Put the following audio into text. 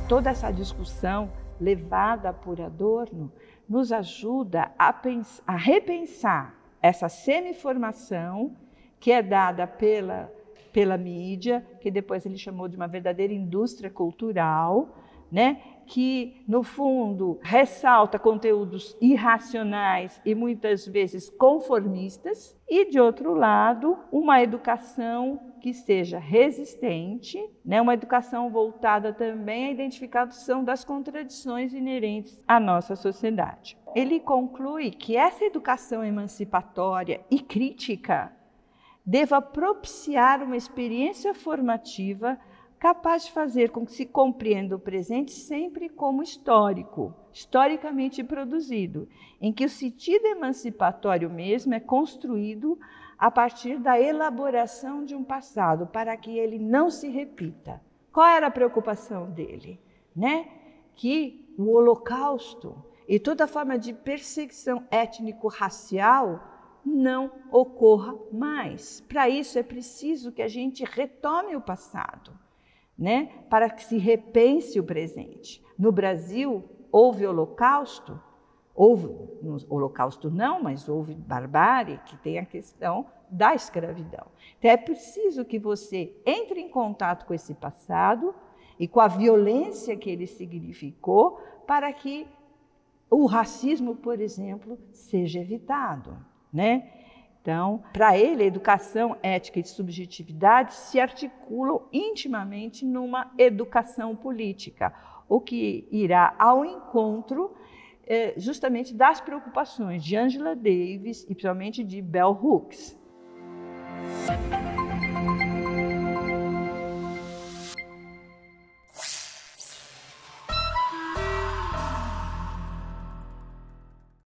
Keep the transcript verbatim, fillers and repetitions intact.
toda essa discussão levada por Adorno nos ajuda a, pensar, a repensar essa semi-formação que é dada pela, pela mídia, que depois ele chamou de uma verdadeira indústria cultural, né? Que, no fundo, ressalta conteúdos irracionais e muitas vezes conformistas, e, de outro lado, uma educação que seja resistente, né? Uma educação voltada também à identificação das contradições inerentes à nossa sociedade. Ele conclui que essa educação emancipatória e crítica deva propiciar uma experiência formativa capaz de fazer com que se compreenda o presente sempre como histórico, historicamente produzido, em que o sentido emancipatório mesmo é construído a partir da elaboração de um passado, para que ele não se repita. Qual era a preocupação dele? Né? Que o Holocausto e toda forma de perseguição étnico-racial não ocorra mais. Para isso é preciso que a gente retome o passado, né? Para que se repense o presente. No Brasil, houve holocausto, houve, no holocausto não, mas houve barbárie, que tem a questão da escravidão. Então é preciso que você entre em contato com esse passado e com a violência que ele significou, para que o racismo, por exemplo, seja evitado, né? Então, para ele, a educação, ética e subjetividade se articulam intimamente numa educação política, o que irá ao encontro eh, justamente das preocupações de Angela Davis e principalmente de Bell Hooks.